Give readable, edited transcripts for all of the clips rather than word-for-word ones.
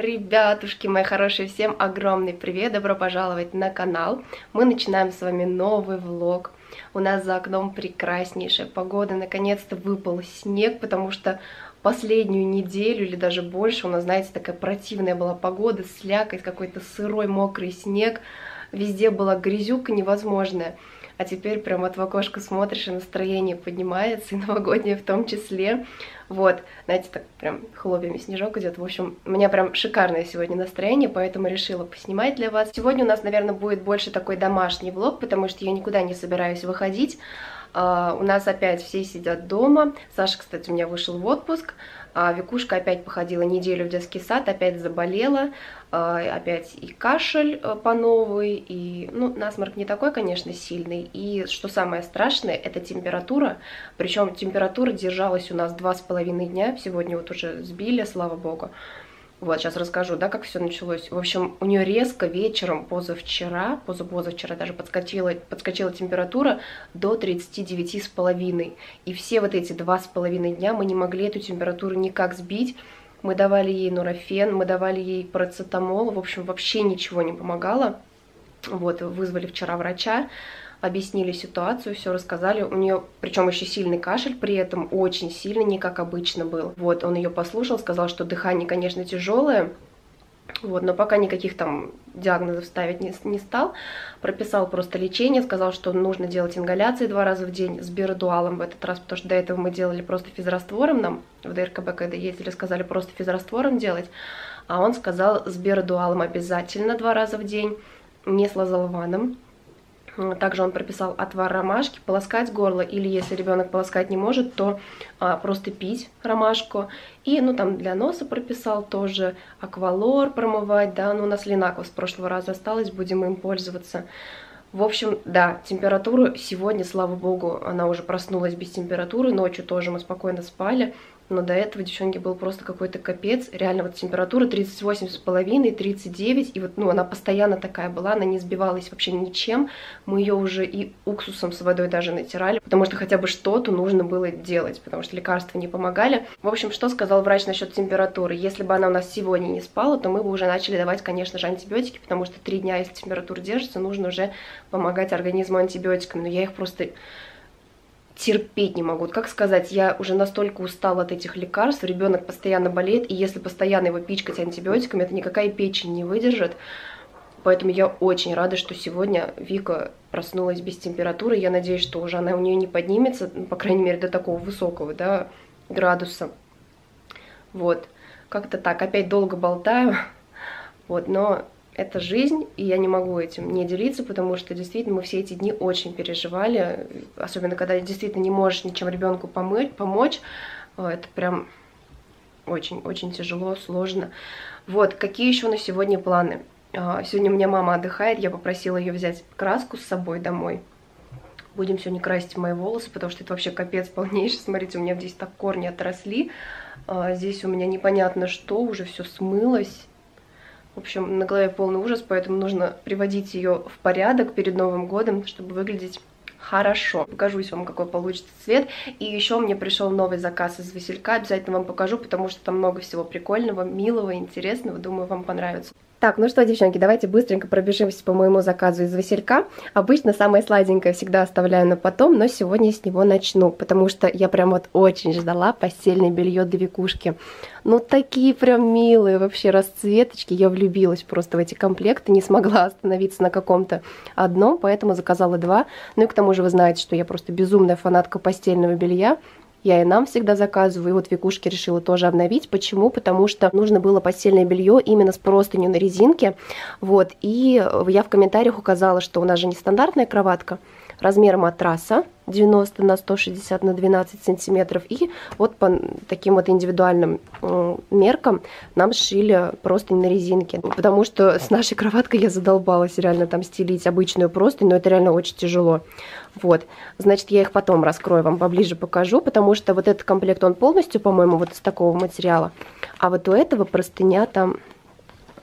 Ребятушки, мои хорошие, всем огромный привет, добро пожаловать на канал. Мы начинаем с вами новый влог. У нас за окном прекраснейшая погода, наконец-то выпал снег, потому что последнюю неделю или даже больше у нас, знаете, такая противная была погода, слякоть, какой-то сырой мокрый снег, везде была грязюка невозможная. А теперь прям вот в окошко смотришь, и настроение поднимается, и новогоднее в том числе. Вот, знаете, так прям хлопьями снежок идет. В общем, у меня прям шикарное сегодня настроение, поэтому решила поснимать для вас. Сегодня у нас, наверное, будет больше такой домашний влог, потому что я никуда не собираюсь выходить. У нас опять все сидят дома. Саша, кстати, у меня вышел в отпуск. Викушка опять походила неделю в детский сад, опять заболела, опять и кашель по новой, и, ну, насморк не такой, конечно, сильный, и что самое страшное, это температура, причем температура держалась у нас 2,5 дня, сегодня вот уже сбили, слава богу. Вот, сейчас расскажу, да, как все началось. В общем, у нее резко вечером позавчера даже подскочила температура до 39,5. И все вот эти 2,5 дня мы не могли эту температуру никак сбить. Мы давали ей нурофен, мы давали ей парацетамол, в общем, вообще ничего не помогало. Вот, вызвали вчера врача, объяснили ситуацию, все рассказали. У нее, причем еще сильный кашель, при этом очень сильный, не как обычно был. Вот, он ее послушал, сказал, что дыхание, конечно, тяжелое, вот, но пока никаких там диагнозов ставить не стал. Прописал просто лечение, сказал, что нужно делать ингаляции 2 раза в день с биридуалом в этот раз, потому что до этого мы делали просто физраствором, нам в ДРКБ, когда ездили, сказали просто физраствором делать, а он сказал с биридуалом обязательно 2 раза в день, не с лазолваном. Также он прописал отвар ромашки, полоскать горло, или если ребенок полоскать не может, то просто пить ромашку. И, ну, там для носа прописал тоже аквалор промывать, да, ну, у нас линаква с прошлого раза осталось, будем им пользоваться. В общем, да, температура сегодня, слава богу, она уже проснулась без температуры, ночью тоже мы спокойно спали. Но до этого, девчонки, был просто какой-то капец. Реально, вот температура 38,5, 39. И вот, ну, она постоянно такая была, она не сбивалась вообще ничем. Мы ее уже и уксусом с водой даже натирали, потому что хотя бы что-то нужно было делать, потому что лекарства не помогали. В общем, что сказал врач насчет температуры? Если бы она у нас сегодня не спала, то мы бы уже начали давать, конечно же, антибиотики, потому что 3 дня, если температура держится, нужно уже помогать организму антибиотиками. Но я их просто терпеть не могу. Как сказать, я уже настолько устала от этих лекарств, ребенок постоянно болеет, и если постоянно его пичкать антибиотиками, это никакая печень не выдержит. Поэтому я очень рада, что сегодня Вика проснулась без температуры. Я надеюсь, что уже она у нее не поднимется, ну, по крайней мере, до такого высокого, да, градуса. Вот. Как-то так. Опять долго болтаю. Вот, но это жизнь, и я не могу этим не делиться, потому что действительно мы все эти дни очень переживали, особенно когда действительно не можешь ничем ребенку помочь, это прям очень-очень тяжело, сложно. Вот, какие еще на сегодня планы? Сегодня у меня мама отдыхает, я попросила ее взять краску с собой домой. Будем сегодня красить мои волосы, потому что это вообще капец полнейший. Смотрите, у меня здесь так корни отросли, здесь у меня непонятно что, уже все смылось. В общем, на голове полный ужас, поэтому нужно приводить ее в порядок перед Новым годом, чтобы выглядеть хорошо. Покажусь вам, какой получится цвет. И еще мне пришел новый заказ из Василька, обязательно вам покажу, потому что там много всего прикольного, милого, интересного, думаю, вам понравится. Так, ну что, девчонки, давайте быстренько пробежимся по моему заказу из Василька. Обычно самое сладенькое всегда оставляю на потом, но сегодня с него начну, потому что я прям вот очень ждала постельное белье для Викушки. Ну, такие прям милые вообще расцветочки, я влюбилась просто в эти комплекты, не смогла остановиться на каком-то одном, поэтому заказала 2. Ну и к тому же вы знаете, что я просто безумная фанатка постельного белья. Я и нам всегда заказываю, и вот Викушке решила тоже обновить. Почему? Потому что нужно было постельное белье именно с простынью на резинке. Вот, и я в комментариях указала, что у нас же нестандартная кроватка, размер матраса 90 на 160 на 12 сантиметров. И вот по таким вот индивидуальным меркам нам сшили простынь на резинке. Потому что с нашей кроваткой я задолбалась реально там стелить обычную простынь, но это реально очень тяжело. Вот, значит, я их потом раскрою, вам поближе покажу, потому что вот этот комплект, он полностью, по-моему, вот из такого материала. А вот у этого простыня там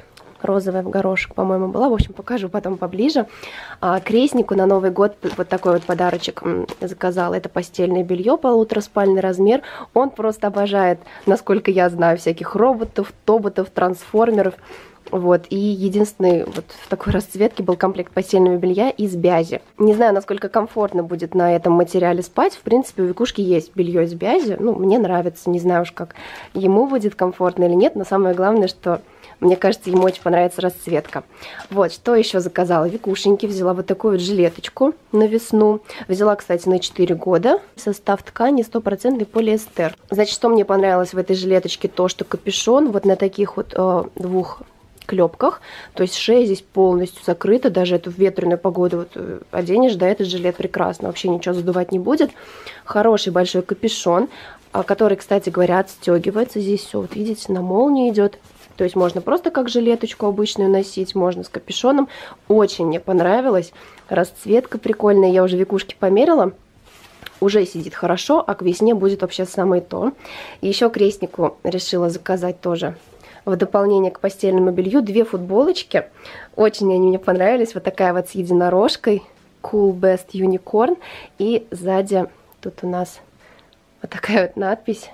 розовая в горошек, по-моему, была. В общем, покажу потом поближе. Крестнику на Новый год вот такой вот подарочек заказала. Это постельное белье, полутораспальный размер. Он просто обожает, насколько я знаю, всяких роботов, тоботов, трансформеров. Вот, и единственный вот в такой расцветке был комплект постельного белья из бязи. Не знаю, насколько комфортно будет на этом материале спать. В принципе, у Викушки есть белье из бязи. Ну, мне нравится, не знаю уж, как ему будет комфортно или нет. Но самое главное, что, мне кажется, ему очень понравится расцветка. Вот, что еще заказала? Викушеньке взяла вот такую вот жилеточку на весну. Взяла, кстати, на 4 года. Состав ткани 100% полиэстер. Значит, что мне понравилось в этой жилеточке? То, что капюшон вот на таких вот двух клепках, то есть шея здесь полностью закрыта, даже эту ветреную погоду вот оденешь, да, этот жилет прекрасно, вообще ничего задувать не будет. Хороший большой капюшон, который, кстати говоря, отстегивается. Здесь все, вот видите, на молнии идет. То есть можно просто как жилеточку обычную носить, можно с капюшоном. Очень мне понравилось. Расцветка прикольная, я уже Викушке померила. Уже сидит хорошо, а к весне будет вообще самое то. И еще крестнику решила заказать тоже в дополнение к постельному белью 2 футболочки. Очень они мне понравились. Вот такая вот с единорожкой. Cool Best Unicorn. И сзади тут у нас вот такая вот надпись.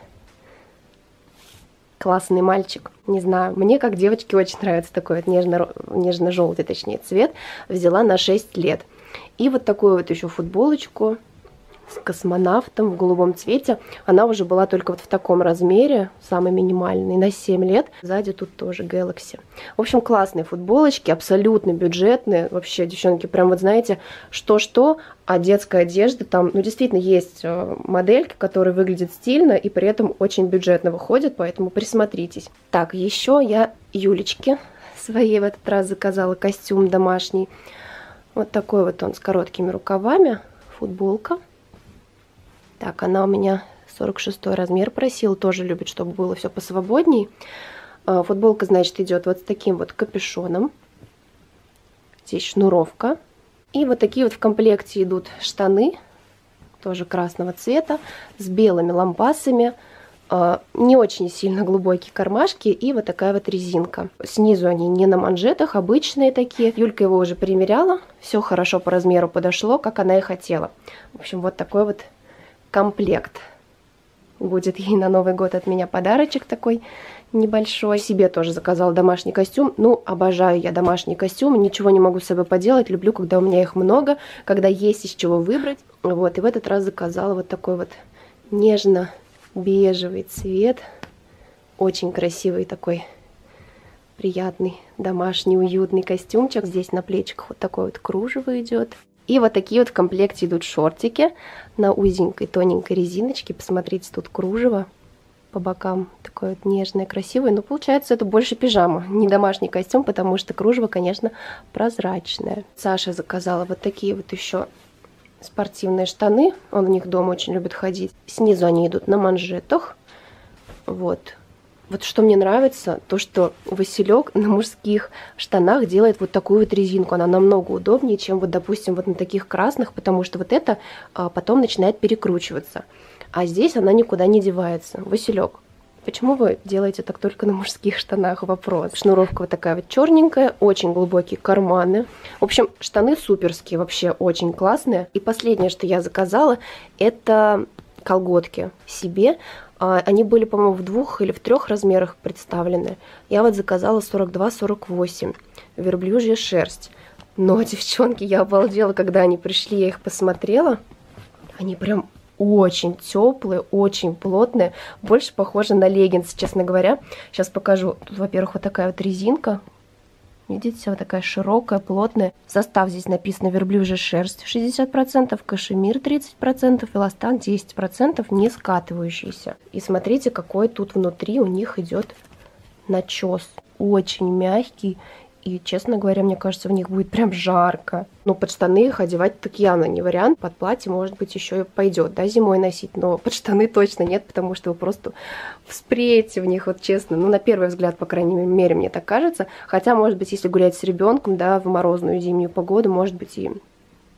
Классный мальчик. Не знаю, мне как девочке очень нравится такой вот нежно-желтый, точнее, цвет. Взяла на 6 лет. И вот такую вот еще футболочку с космонавтом в голубом цвете. Она уже была только вот в таком размере, самый минимальный, на 7 лет. Сзади тут тоже Galaxy. В общем, классные футболочки, абсолютно бюджетные. Вообще, девчонки, прям вот знаете, что-что, а детская одежда там, ну, действительно, есть модельки, которые выглядят стильно и при этом очень бюджетно выходят, поэтому присмотритесь. Так, еще я Юлечке своей в этот раз заказала костюм домашний. Вот такой вот он с короткими рукавами, футболка. Так, она у меня 46 размер просила, тоже любит, чтобы было все посвободней. Футболка, значит, идет вот с таким вот капюшоном. Здесь шнуровка. И вот такие вот в комплекте идут штаны, тоже красного цвета, с белыми лампасами. Не очень сильно глубокие кармашки и вот такая вот резинка. Снизу они не на манжетах, обычные такие. Юлька его уже примеряла, все хорошо по размеру подошло, как она и хотела. В общем, вот такой вот комплект. Будет ей на Новый год от меня подарочек такой небольшой. Себе тоже заказала домашний костюм. Ну, обожаю я домашний костюм, ничего не могу с собой поделать. Люблю, когда у меня их много, когда есть из чего выбрать. Вот, и в этот раз заказала вот такой вот нежно-бежевый цвет. Очень красивый такой, приятный, домашний, уютный костюмчик. Здесь на плечиках вот такое вот кружево идет. И вот такие вот в комплекте идут шортики на узенькой, тоненькой резиночке. Посмотрите, тут кружево по бокам. Такое вот нежное, красивое. Но получается, это больше пижама, не домашний костюм, потому что кружево, конечно, прозрачное. Саша заказала вот такие вот еще спортивные штаны. Он в них дома очень любит ходить. Снизу они идут на манжетах. Вот. Вот что мне нравится, то что Василек на мужских штанах делает вот такую вот резинку. Она намного удобнее, чем вот, допустим, вот на таких красных, потому что вот это потом начинает перекручиваться. А здесь она никуда не девается. Василек, почему вы делаете так только на мужских штанах? Вопрос. Шнуровка вот такая вот черненькая, очень глубокие карманы. В общем, штаны суперские, вообще очень классные. И последнее, что я заказала, это колготки себе. Они были, по-моему, в 2 или в 3 размерах представлены. Я вот заказала 42-48. Верблюжья шерсть. Но, девчонки, я обалдела, когда они пришли, я их посмотрела. Они прям очень теплые, очень плотные. Больше похожи на леггинсы, честно говоря. Сейчас покажу. Тут, во-первых, вот такая вот резинка. Видите, вот такая широкая, плотная. Состав здесь написано верблюжья шерсть 60%, кашемир 30%, эластан 10%, не скатывающийся. И смотрите, какой тут внутри у них идет начес. Очень мягкий. И, честно говоря, мне кажется, в них будет прям жарко. Но под штаны их одевать так явно не вариант. Под платье, может быть, еще и пойдет, да, зимой носить. Но под штаны точно нет, потому что вы просто вспреете в них, вот честно. Ну, на первый взгляд, по крайней мере, мне так кажется. Хотя, может быть, если гулять с ребенком, да, в морозную зимнюю погоду, может быть, и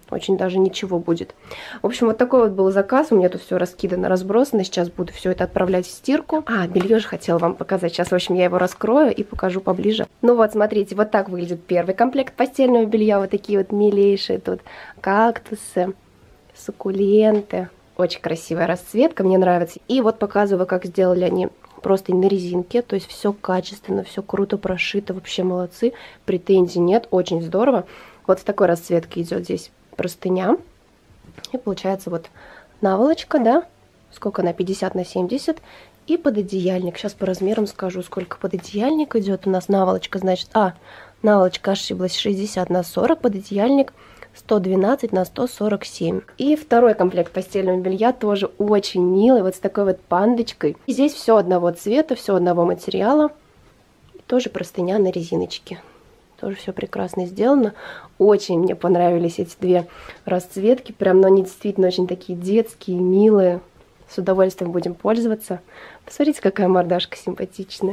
очень даже ничего будет. В общем, вот такой вот был заказ. У меня тут все раскидано, разбросано. Сейчас буду все это отправлять в стирку. А, белье же хотела вам показать. Сейчас, в общем, я его раскрою и покажу поближе. Ну вот, смотрите, вот так выглядит первый комплект постельного белья. Вот такие вот милейшие тут кактусы, суккуленты. Очень красивая расцветка, мне нравится. И вот показываю, как сделали они просто на резинке. То есть все качественно, все круто прошито. Вообще молодцы. Претензий нет, очень здорово. Вот в такой расцветке идет здесь простыня. И получается вот наволочка, да? Сколько она? 50 на 70. И пододеяльник. Сейчас по размерам скажу, сколько пододеяльник идет. У нас наволочка, значит... наволочка ошиблась, 60 на 40. Пододеяльник 112 на 147. И второй комплект постельного белья тоже очень милый. Вот с такой вот пандочкой. И здесь все одного цвета, все одного материала. И тоже простыня на резиночке. Тоже все прекрасно сделано. Очень мне понравились эти две расцветки. Прям, но они действительно очень такие детские, милые. С удовольствием будем пользоваться. Посмотрите, какая мордашка симпатичная.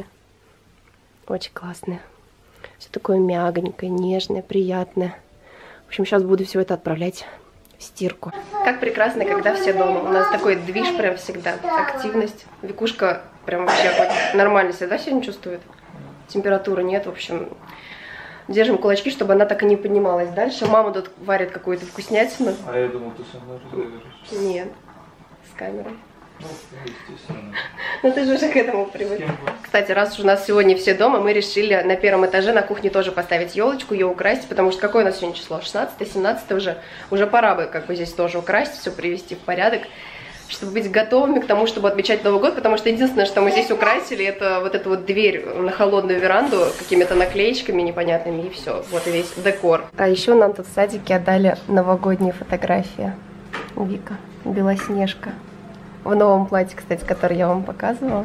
Очень классная. Все такое мягонькое, нежное, приятное. В общем, сейчас буду все это отправлять в стирку. Как прекрасно, когда все дома. У нас такой движ прям всегда. Активность. Викушка прям вообще хоть нормально себя сегодня чувствует. Температуры нет, в общем... Держим кулачки, чтобы она так и не поднималась дальше. Мама тут варит какую-то вкуснятину. А я думал, ты со мной разговариваешь. Нет, с камерой. Ну, естественно. Ну ты же уже к этому привык. Кстати, раз уж у нас сегодня все дома, мы решили на первом этаже на кухне тоже поставить елочку, ее украсить, потому что какое у нас сегодня число? 16-17 уже. Уже пора бы как бы здесь тоже украсить, все привести в порядок, чтобы быть готовыми к тому, чтобы отмечать Новый год, потому что единственное, что мы здесь украсили, это вот эту вот дверь на холодную веранду какими-то наклеечками непонятными, и все. Вот и весь декор. А еще нам тут в садике отдали новогодние фотографии. Вика, Белоснежка. В новом платье, кстати, которое я вам показывала.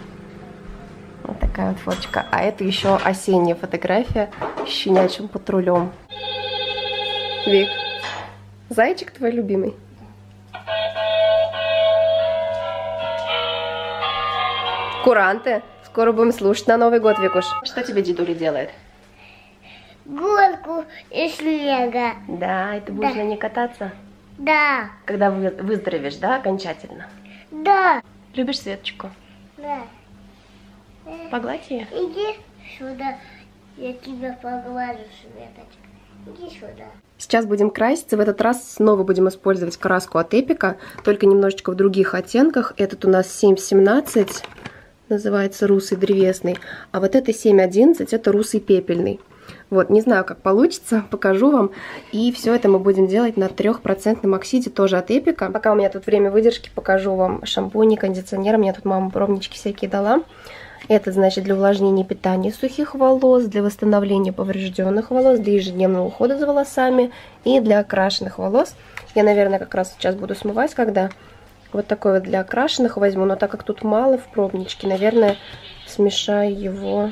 Вот такая вот фоточка. А это еще осенняя фотография с щенячьим патрулем. Вик, зайчик твой любимый? Куранты. Скоро будем слушать на Новый год, Викуш. Что тебе дедуля делает? Горку из снега. Да, и ты будешь на ней кататься? Да. Когда выздоровеешь, да, окончательно? Да. Любишь Светочку? Да. Погладь ее? Иди сюда. Я тебя поглажу, Светочка. Иди сюда. Сейчас будем краситься. В этот раз снова будем использовать краску от Эпика, только немножечко в других оттенках. Этот у нас 717, называется русый древесный, а вот это 711, это русый пепельный. Вот, не знаю, как получится, покажу вам. И все это мы будем делать на 3% оксиде, тоже от Эпика. Пока у меня тут время выдержки, покажу вам шампуни, кондиционер. Мне тут мама пробнички всякие дала. Это, значит, для увлажнения и питания сухих волос, для восстановления поврежденных волос, для ежедневного ухода за волосами и для окрашенных волос. Я, наверное, как раз сейчас буду смывать, когда вот такой вот для окрашенных возьму. Но так как тут мало в пробничке, наверное, смешаю его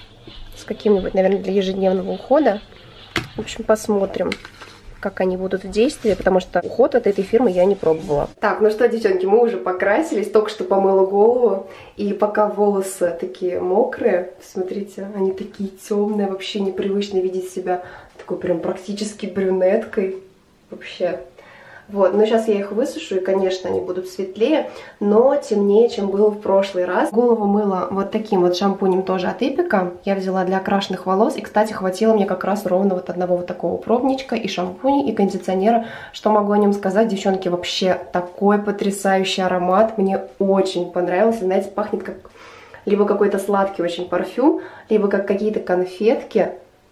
с каким-нибудь, наверное, для ежедневного ухода. В общем, посмотрим, как они будут в действии, потому что уход от этой фирмы я не пробовала. Так, ну что, девчонки, мы уже покрасились, только что помыла голову, и пока волосы такие мокрые, смотрите, они такие темные, вообще непривычно видеть себя такой прям практически брюнеткой, вообще. Вот, но сейчас я их высушу, и, конечно, они будут светлее, но темнее, чем было в прошлый раз. Голову мыла вот таким вот шампунем тоже от Эпика. Я взяла для окрашенных волос, и, кстати, хватило мне как раз ровно вот одного вот такого пробничка, и шампуня, и кондиционера. Что могу о нем сказать, девчонки, вообще такой потрясающий аромат, мне очень понравился. Знаете, пахнет как либо какой-то сладкий очень парфюм, либо как какие-то конфетки.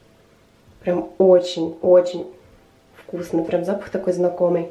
Прям очень-очень вкусно, прям запах такой знакомый.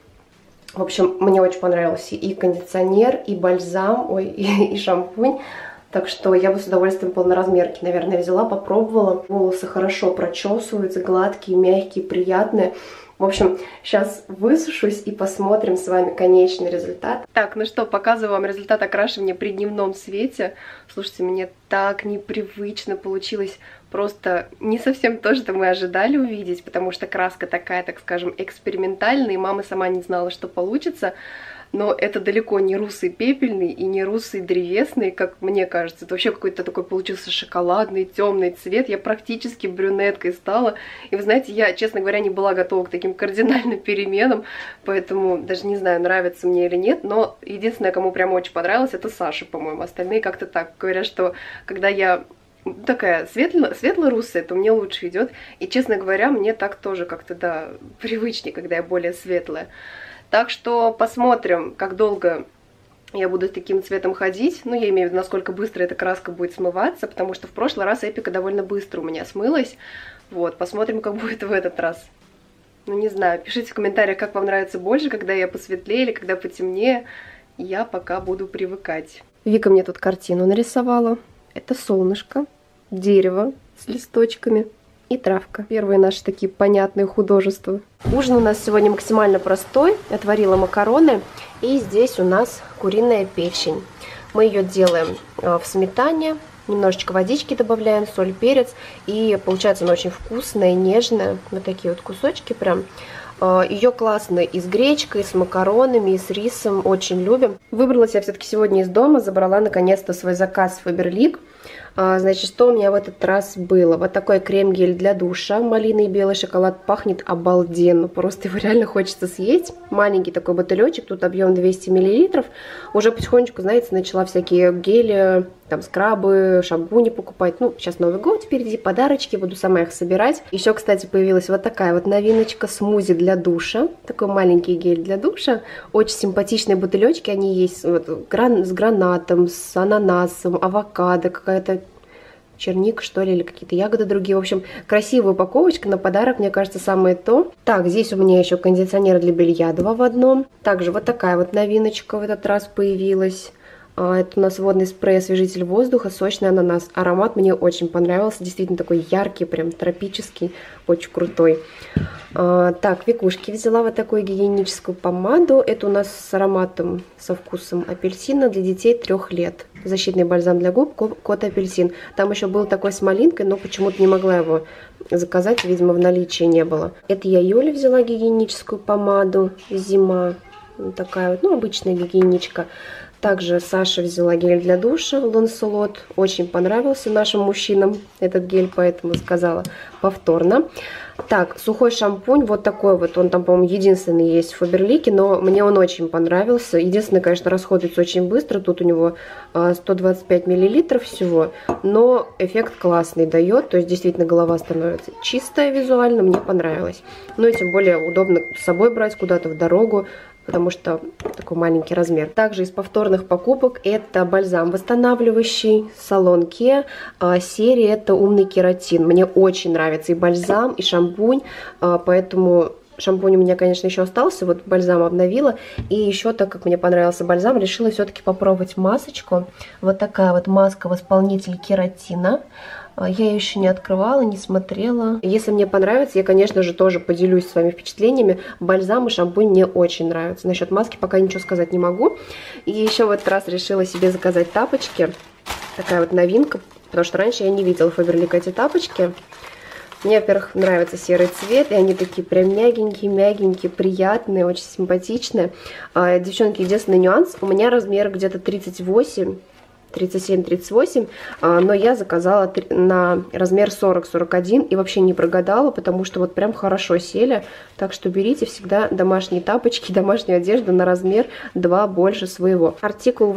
В общем, мне очень понравился и кондиционер, и бальзам, ой, и шампунь. Так что я бы с удовольствием полноразмерки, наверное, взяла, попробовала. Волосы хорошо прочесываются, гладкие, мягкие, приятные. В общем, сейчас высушусь и посмотрим с вами конечный результат. Так, ну что, показываю вам результат окрашивания при дневном свете. Слушайте, мне так непривычно получилось. Просто не совсем то, что мы ожидали увидеть, потому что краска такая, так скажем, экспериментальная, и мама сама не знала, что получится. но это далеко не русый пепельный и не русый древесный, как мне кажется. Это вообще какой-то такой получился шоколадный, темный цвет. Я практически брюнеткой стала. И вы знаете, я, честно говоря, не была готова к таким кардинальным переменам, поэтому даже не знаю, нравится мне или нет, но единственное, кому прям очень понравилось, это Саша, по-моему. Остальные как-то так говорят, что когда я такая светло-русая, то мне лучше идет. И, честно говоря, мне так тоже как-то, да, привычнее, когда я более светлая. Так что посмотрим, как долго я буду с таким цветом ходить. Ну, я имею в виду, насколько быстро эта краска будет смываться, потому что в прошлый раз эпика довольно быстро у меня смылась. Вот, посмотрим, как будет в этот раз. Ну, не знаю, пишите в комментариях, как вам нравится больше, когда я посветлее или когда потемнее. Я пока буду привыкать. Вика мне тут картину нарисовала. Это солнышко, дерево с листочками и травка. Первые наши такие понятные художества. Ужин у нас сегодня максимально простой. Я отварила макароны. И здесь у нас куриная печень. Мы ее делаем в сметане. Немножечко водички добавляем, соль, перец. И получается она очень вкусная, нежная. Вот такие вот кусочки прям. Ее классно и с гречкой, и с макаронами, и с рисом. Очень любим. Выбралась я все-таки сегодня из дома. Забрала наконец-то свой заказ в Faberlic. Значит, что у меня в этот раз было? Вот такой крем-гель для душа, малиновый и белый шоколад, пахнет обалденно, просто его реально хочется съесть. Маленький такой бутылечек, тут объем 200 мл. Уже потихонечку, знаете, начала всякие гели, там скрабы, шампуни покупать. Ну, сейчас Новый год впереди, подарочки, буду сама их собирать. Еще, кстати, появилась вот такая вот новиночка, смузи для душа. Такой маленький гель для душа. Очень симпатичные бутылечки, они есть вот, с гранатом, с ананасом, авокадо, какая-то черник, что ли, или какие-то ягоды другие. В общем, красивая упаковочка на подарок, мне кажется, самое то. Так, здесь у меня еще кондиционер для белья 2 в одном. Также вот такая вот новиночка в этот раз появилась. Это у нас водный спрей, освежитель воздуха, сочный ананас. Аромат мне очень понравился, действительно такой яркий, прям тропический, очень крутой. Так, Викушки взяла вот такую гигиеническую помаду. Это у нас с ароматом, со вкусом апельсина для детей 3 лет. Защитный бальзам для губ, кот апельсин. Там еще был такой с малинкой, но почему-то не могла его заказать, видимо, в наличии не было. Это я Юле взяла гигиеническую помаду, зима. Вот такая вот, ну, обычная гигиеничка. Также Саша взяла гель для душа Ланселот. Очень понравился нашим мужчинам этот гель, поэтому сказала повторно. Так, сухой шампунь, вот такой вот, он там, по-моему, единственный есть в Фаберлике, но мне он очень понравился. Единственное, конечно, расходуется очень быстро, тут у него 125 мл всего, но эффект классный дает, то есть действительно голова становится чистая визуально, мне понравилось. Ну и тем более удобно с собой брать куда-то в дорогу, потому что такой маленький размер. Также из повторных покупок это бальзам восстанавливающий салон Ке. Серия это умный кератин. Мне очень нравится и бальзам, и шампунь, поэтому шампунь у меня, конечно, еще остался, вот бальзам обновила. И еще, так как мне понравился бальзам, решила все-таки попробовать масочку. Вот такая вот маска-восполнитель кератина. Я ее еще не открывала, не смотрела. Если мне понравится, я, конечно же, тоже поделюсь с вами впечатлениями. Бальзам и шампунь мне очень нравятся. Насчет маски пока ничего сказать не могу. И еще в этот раз решила себе заказать тапочки. Такая вот новинка, потому что раньше я не видела в Faberlic эти тапочки. Мне, во-первых, нравится серый цвет, и они такие прям мягенькие, мягенькие, приятные, очень симпатичные. Девчонки, единственный нюанс, у меня размер где-то 38, 37-38, но я заказала на размер 40-41 и вообще не прогадала, потому что вот прям хорошо сели. Так что берите всегда домашние тапочки, домашнюю одежду на размер 2 больше своего. Артикул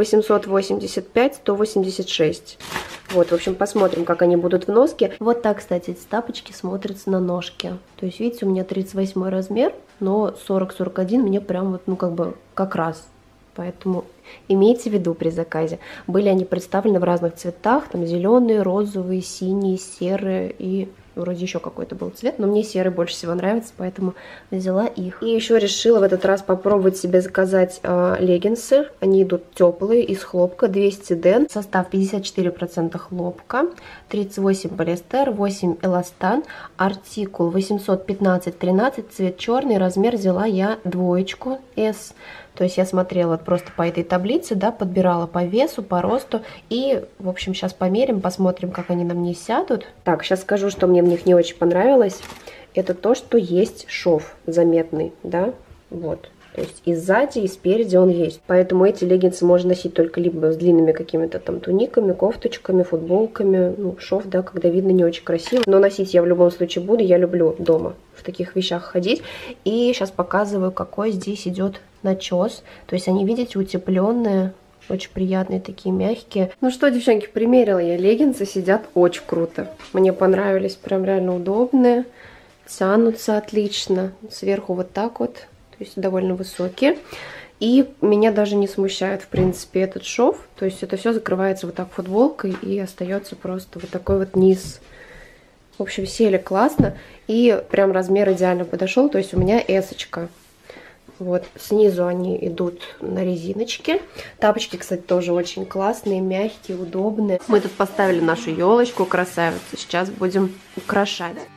885-186. Вот, в общем, посмотрим, как они будут в носке. Вот так, кстати, эти тапочки смотрятся на ножке. То есть, видите, у меня 38 размер, но 40-41 мне прям вот, ну, как бы, как раз. Поэтому имейте в виду при заказе. Были они представлены в разных цветах, там зеленые, розовые, синие, серые и вроде еще какой-то был цвет, но мне серый больше всего нравится, поэтому взяла их. И еще решила в этот раз попробовать себе заказать леггинсы. Они идут теплые, из хлопка, 200 ден, состав 54% хлопка, 38 полиэстер, 8 эластан, артикул 815-13, цвет черный, размер взяла я 2 S. То есть я смотрела просто по этой таблице, да, подбирала по весу, по росту. И, в общем, сейчас померим, посмотрим, как они на мне сядут. Так, сейчас скажу, что мне в них не очень понравилось. Это то, что есть шов заметный, да, вот. То есть и сзади, и спереди он есть. Поэтому эти леггинсы можно носить только либо с длинными какими-то там туниками, кофточками, футболками. Ну, шов, да, когда видно, не очень красиво. Но носить я в любом случае буду. Я люблю дома в таких вещах ходить. И сейчас показываю, какой здесь идет начес. То есть они, видите, утепленные. Очень приятные, такие мягкие. Ну что, девчонки, примерила я леггинсы, сидят очень круто. Мне понравились, прям реально удобные. Тянутся отлично. Сверху вот так вот, то есть довольно высокие. И меня даже не смущает, в принципе, этот шов. То есть это все закрывается вот так футболкой и остается просто вот такой вот низ. В общем, сели классно. И прям размер идеально подошел. То есть у меня эсочка. Вот, снизу они идут на резиночке. Тапочки, кстати, тоже очень классные, мягкие, удобные. Мы тут поставили нашу елочку, красавицу. Сейчас будем украшать.